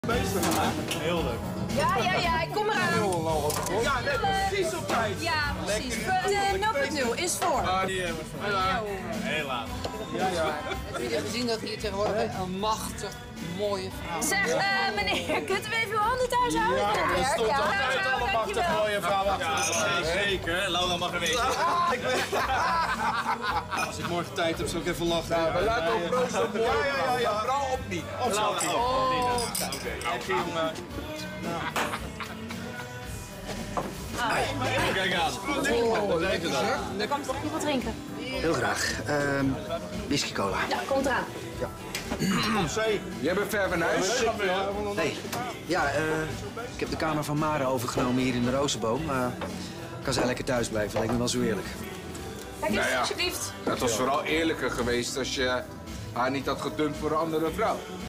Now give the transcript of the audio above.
Heel leuk. Ja, ik kom eraan. Ja, net precies op tijd. Ja, precies. De 0.0 is voor. Die hebben we heel laat. Heb je gezien dat hier tegenwoordig een machtig mooie vrouw... Zeg, meneer, kunt u even uw handen thuis houden? Ja, er stond altijd nou, allemaal te dankjewel. mooie vrouw achter. Zeker, Laura mag er wezen. Als ik morgen tijd heb, zal ik even lachen. We laten op proosten op ja. Vrouw op niet. Op zo. Heb je jongen. Kijk aan. Er komt toch nog wat drinken? Heel graag. Whisky cola. Ja, komt eraan. Jij bent ver van huis? Nee. Ja, ik heb de kamer van Mare overgenomen hier in de Rozenboom. Kan zij lekker thuis blijven, lijkt me wel zo eerlijk. Kijk eens, Nou ja. alsjeblieft. Het was vooral eerlijker geweest als je haar niet had gedumpt voor een andere vrouw.